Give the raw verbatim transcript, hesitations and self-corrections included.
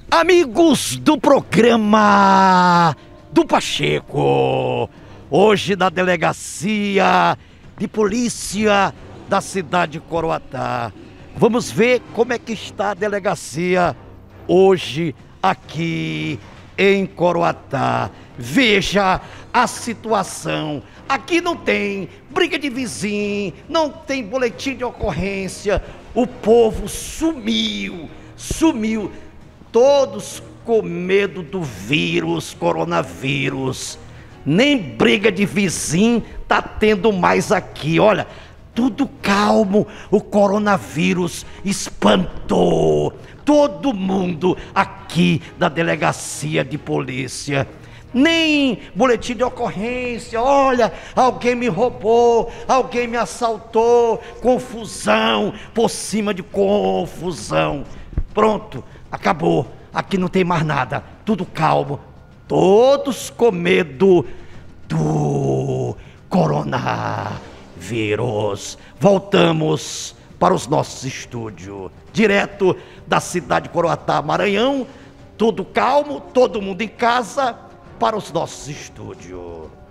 Amigos do programa do Pacheco, hoje na delegacia de polícia da cidade de Coroatá. Vamos ver como é que está a delegacia hoje aqui em Coroatá. Veja a situação. Aqui não tem briga de vizinho, não tem boletim de ocorrência. O povo sumiu, sumiu. Todos com medo do vírus, coronavírus. Nem briga de vizinho tá tendo mais aqui. Olha, tudo calmo. O coronavírus espantou todo mundo aqui da delegacia de polícia. Nem boletim de ocorrência. Olha, alguém me roubou, alguém me assaltou. Confusão por cima de confusão. Pronto, acabou. Aqui não tem mais nada. Tudo calmo. Todos com medo do coronavírus. Voltamos para os nossos estúdios, direto da cidade de Coroatá, Maranhão. Tudo calmo, todo mundo em casa, para os nossos estúdios.